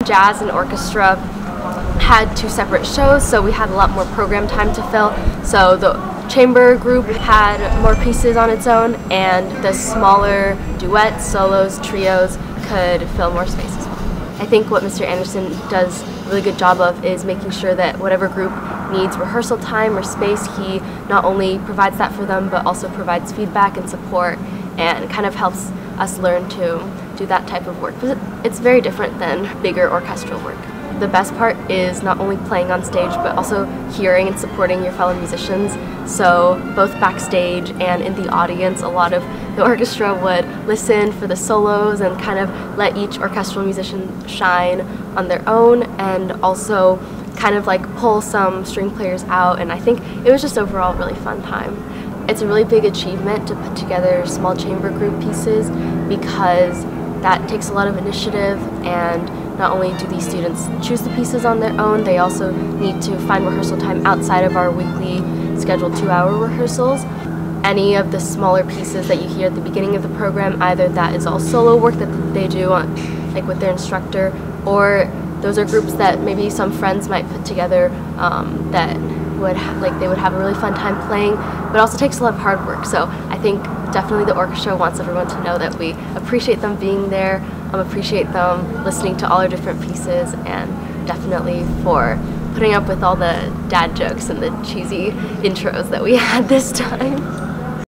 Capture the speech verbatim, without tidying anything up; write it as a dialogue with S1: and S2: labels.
S1: Jazz and orchestra had two separate shows, so we had a lot more program time to fill. So the chamber group had more pieces on its own, and the smaller duets, solos, trios could fill more space as well. I think what Mister Anderson does a really good job of is making sure that whatever group needs rehearsal time or space, he not only provides that for them, but also provides feedback and support, and kind of helps us learn to do that type of work. It's very different than bigger orchestral work. The best part is not only playing on stage, but also hearing and supporting your fellow musicians. So both backstage and in the audience, a lot of the orchestra would listen for the solos and kind of let each orchestral musician shine on their own, and also kind of like pull some string players out. And I think it was just overall a really fun time. It's a really big achievement to put together small chamber group pieces, because that takes a lot of initiative, and not only do these students choose the pieces on their own, they also need to find rehearsal time outside of our weekly scheduled two-hour rehearsals. Any of the smaller pieces that you hear at the beginning of the program, either that is all solo work that they do on, like with their instructor, or those are groups that maybe some friends might put together um, that would ha like they would have a really fun time playing, but it also takes a lot of hard work. So I think definitely the orchestra wants everyone to know that we appreciate them being there, um, appreciate them listening to all our different pieces, and definitely for putting up with all the dad jokes and the cheesy intros that we had this time.